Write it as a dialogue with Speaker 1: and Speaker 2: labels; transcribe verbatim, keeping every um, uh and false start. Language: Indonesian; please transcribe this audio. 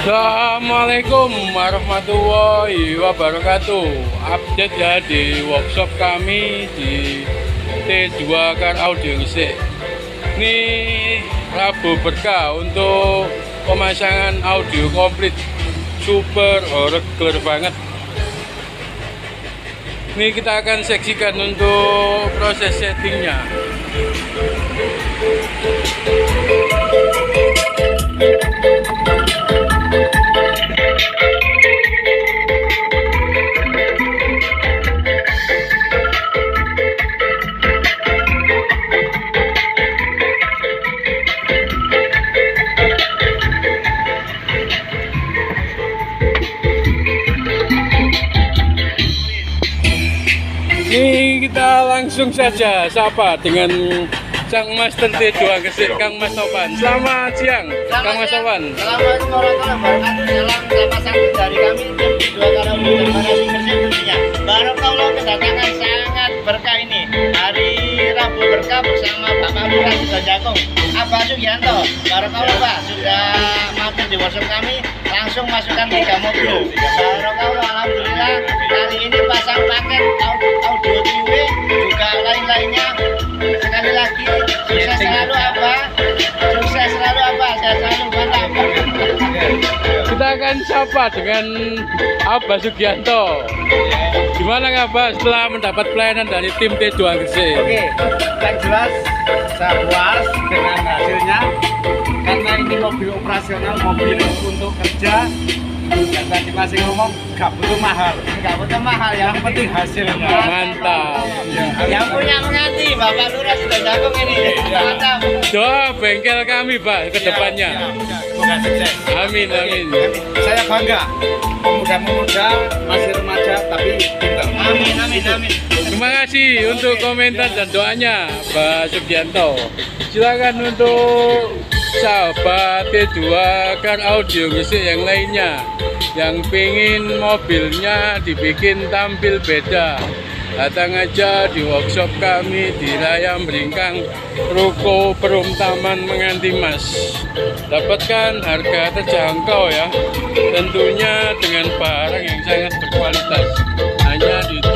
Speaker 1: Assalamualaikum warahmatullahi wabarakatuh. Update ya di workshop kami di T dua Car Audio Gresik. Ini Rabu berkah untuk pemasangan audio komplit super regular banget. Ini kita akan saksikan untuk proses settingnya. Ini kita langsung saja sapa dengan Sang Master T dua Gresik, Kang Mas Topan. Selamat siang,
Speaker 2: Selamat
Speaker 1: Kang Mas
Speaker 2: siang.
Speaker 1: Topan.
Speaker 2: Assalamualaikum warahmatullahi wabarakatuh. Salam sama satu dari kami tim T dua Car Audio Gresik tentunya. Barakallah, kedatangan sangat berkah ini. Hari Rabu berkah bersama Bapak Lurah Sudah Jagung, Abah Sugianto. Barakallah Pak, sudah mampir di workshop kami, langsung masukkan tiga mobil. Barakallah, alhamdulillah hari ini pasang paket audio, audio T W juga lain-lainnya. Sekali lagi sukses selalu Abah, sukses selalu Abah, saya selalu mantap.
Speaker 1: Kita akan sapa dengan Abah Sugianto. Gimana Abah setelah mendapat pelayanan dari tim T dua Gresik?
Speaker 3: Oke, yang jelas saya puas dengan hasilnya karena ini mobil operasional, mobil untuk kerja. Dan tadi masih ngomong gak butuh mahal,
Speaker 2: Gak butuh mahal ya,
Speaker 3: yang penting hasilnya.
Speaker 1: Mantap.
Speaker 2: yang punya mengerti Bapak Lurah Sudah Jagung ini. Mantap.
Speaker 1: Doa bengkel kami Pak ke depannya.
Speaker 3: Semoga sukses.
Speaker 1: Amin, amin.
Speaker 3: Saya bangga, pemuda-pemuda masih remaja tapi pintar.
Speaker 2: Amin, amin, amin.
Speaker 1: Terima kasih untuk komentar dan doanya Pak Sugianto. Silakan untuk sahabat T dua Car Audio Gresik yang lainnya yang pingin mobilnya dibikin tampil beda, datang aja di workshop kami di Raya Meringkang, Ruko Perum Taman Menganti Mas. Dapatkan harga terjangkau ya, tentunya dengan barang yang sangat berkualitas, hanya di